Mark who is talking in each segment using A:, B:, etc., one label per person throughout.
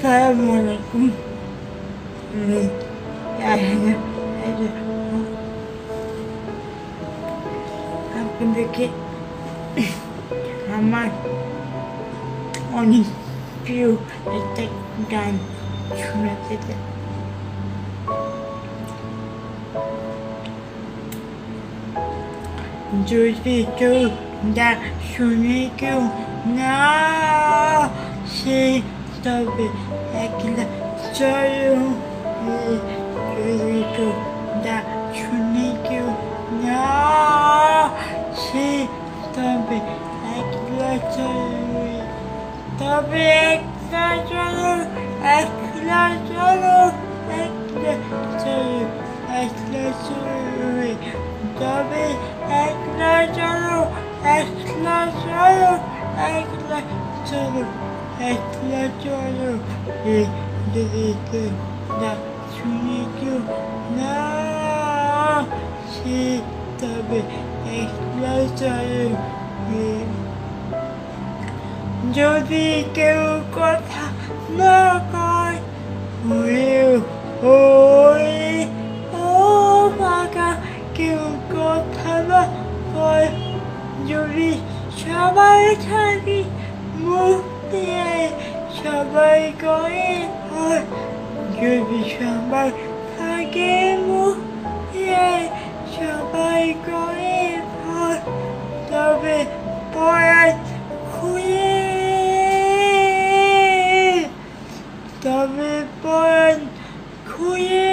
A: Assalamualaikum. Rayhana Rayza আপনাদেরকে আমার অনেক প্রিয় একটা গান শোনাতে চাই। যদি কেউ ডাক শুনে কেউ না সে তবে একলা চলো। যদি কেউ ডাক শুনে কেউ না সে তবে একলা চলো। তবে একলা চলো, একলা চলো, একলা চলো, একলা চলো। তবে একলা চলো, একলা চলো, একলা চলো, একলা চলো। যদি কেউ ডাক শুনে কেউ না সে তবে একলা চলো। যদি কেউ কথা না কয় ও ফাঁকা কেউ কথা না কয়, যদি সবাই থাকি মুখ দিয়ে সবাই করে হয়, যদি সবাই থাকে মুখ দিয়ে সবাই করে হয়, তবে পরাণ খুলে, তবে পরাণ খুলে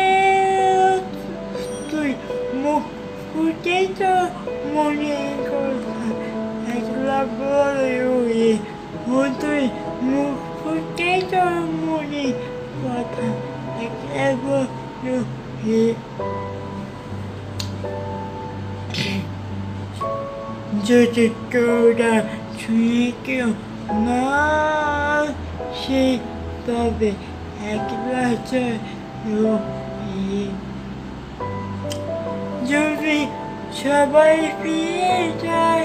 A: তুই মুখ ফুটে তো মনে কথা একলা বলে। তুই মুখ ফুটে তো মনে কথা একলা বলে। যদি কেউ ডাক শুনে কেউ না সে তবে একলা চলো। যদি সবাই ফিরে যায়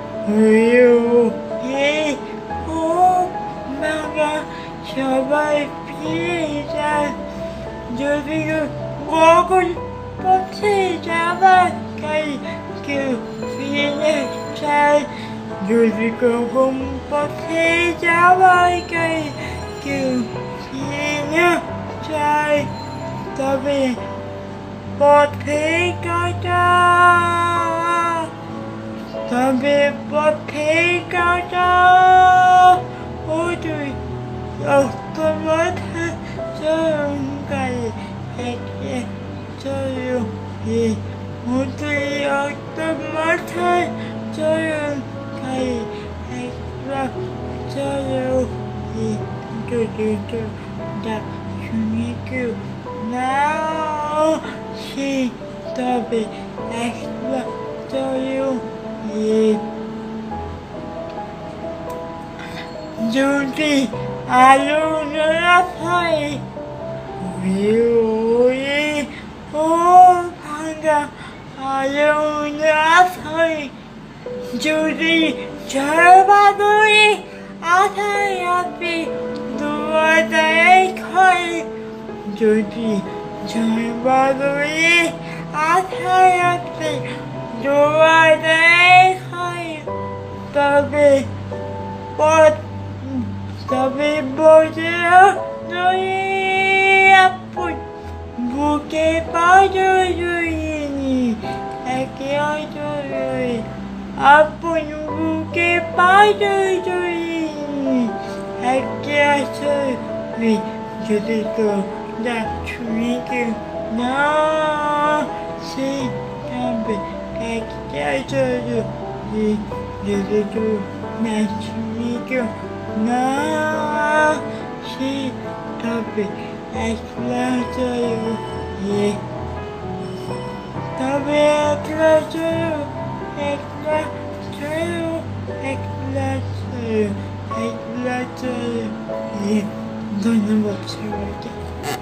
A: ও বাবা সবাই ফিরে যায়, যদি গগন পথে যাবার কেউ ফিরে যায়, যদি গগন পথে যাবার কেউ ফিরে যায়, তবে পথে কাটা, তবে পথে কাটা। ও তুই রক্ত মাথা চরণকালে একলা চলো। ও তুই রক্ত মাথায় চরণকালে একলা চলো। যদি কেউ ডাক শুনে কেউ না সে তবে একলা চলো। যদি আলো না থাকে ও ভাঙা আলো না থাকে, যদি ঝড় বাদলে আধার রাতে দুয়ারে হয়, যদি ঝড় বাদলে আধার রাতে দুয়ারে হয়, তবে তবে বজ্র নয় আপন বুকে পাজনি একলা চলো। আপন বুকে পাজনি একলা চলো। যদি তো ডাক শুনে কেউ না সে তবে একলা চলো। যদি তো ডাক শুনে কেউ না সে তবে একলা চলো। তবে একলা চলো, একলা চলো, একলা চলো, একলা চলো। ধন্যবাদ সবাইকে।